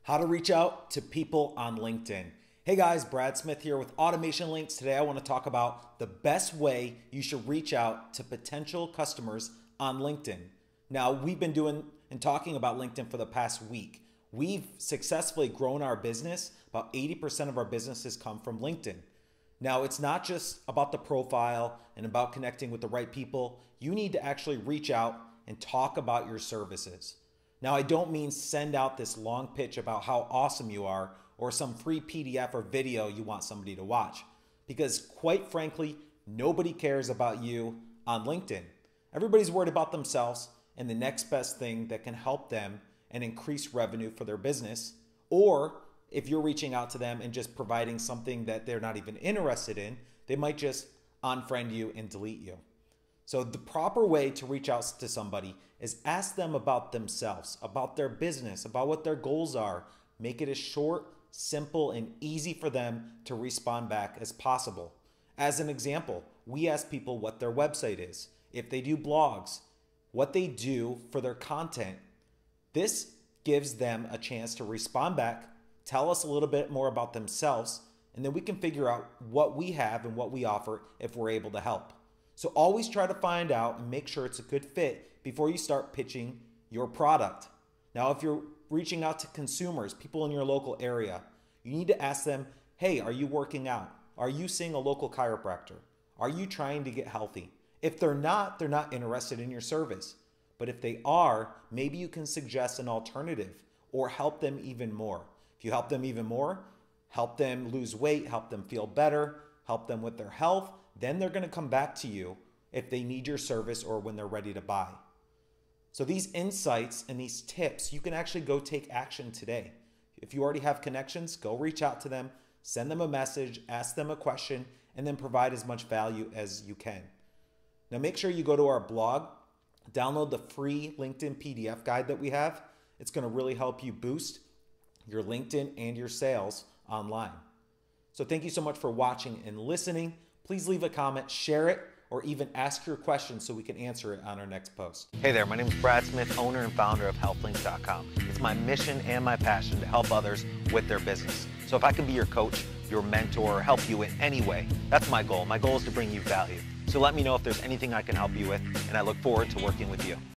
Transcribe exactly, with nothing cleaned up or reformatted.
How to reach out to people on LinkedIn. Hey guys, Brad Smith here with Automation Links. Today I want to talk about the best way you should reach out to potential customers on LinkedIn. Now, we've been doing and talking about LinkedIn for the past week. We've successfully grown our business. About eighty percent of our businesses come from LinkedIn. Now, it's not just about the profile and about connecting with the right people. You need to actually reach out and talk about your services. Now, I don't mean send out this long pitch about how awesome you are or some free P D F or video you want somebody to watch, because quite frankly, nobody cares about you on LinkedIn. Everybody's worried about themselves and the next best thing that can help them and increase revenue for their business. Or if you're reaching out to them and just providing something that they're not even interested in, they might just unfriend you and delete you. So the proper way to reach out to somebody is ask them about themselves, about their business, about what their goals are. Make it as short, simple, and easy for them to respond back as possible. As an example, we ask people what their website is, if they do blogs, what they do for their content. This gives them a chance to respond back, tell us a little bit more about themselves, and then we can figure out what we have and what we offer if we're able to help. So always try to find out and make sure it's a good fit before you start pitching your product. Now, if you're reaching out to consumers, people in your local area, you need to ask them, hey, are you working out? Are you seeing a local chiropractor? Are you trying to get healthy? If they're not, they're not interested in your service. But if they are, maybe you can suggest an alternative or help them even more. If you help them even more, help them lose weight, help them feel better, help them with their health, then they're going to come back to you if they need your service or when they're ready to buy. So these insights and these tips, you can actually go take action today. If you already have connections, go reach out to them, send them a message, ask them a question, and then provide as much value as you can. Now make sure you go to our blog, download the free LinkedIn P D F guide that we have. It's going to really help you boost your LinkedIn and your sales online. So thank you so much for watching and listening. Please leave a comment, share it, or even ask your question so we can answer it on our next post. Hey there, my name is Brad Smith, owner and founder of Health Links dot com. It's my mission and my passion to help others with their business. So if I can be your coach, your mentor, or help you in any way, that's my goal. My goal is to bring you value. So let me know if there's anything I can help you with, and I look forward to working with you.